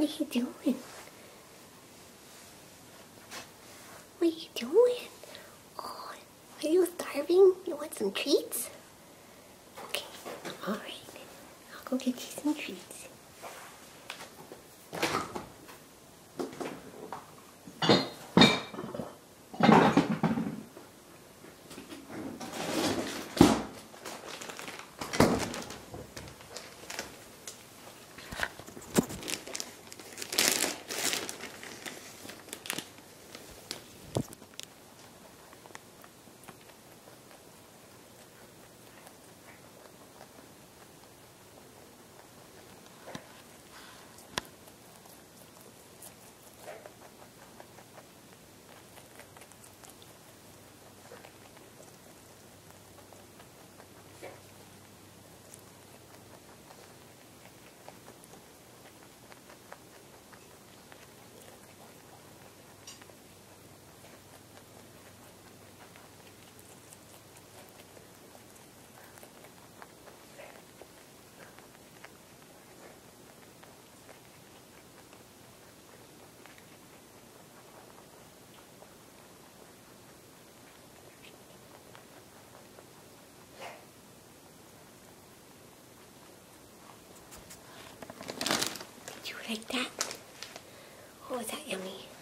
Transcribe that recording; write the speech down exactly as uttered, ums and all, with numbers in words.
What are you doing? What are you doing? Oh, are you starving? You want some treats? Okay, alright. I'll go get you some treats. Did you like that? Oh, is that yummy?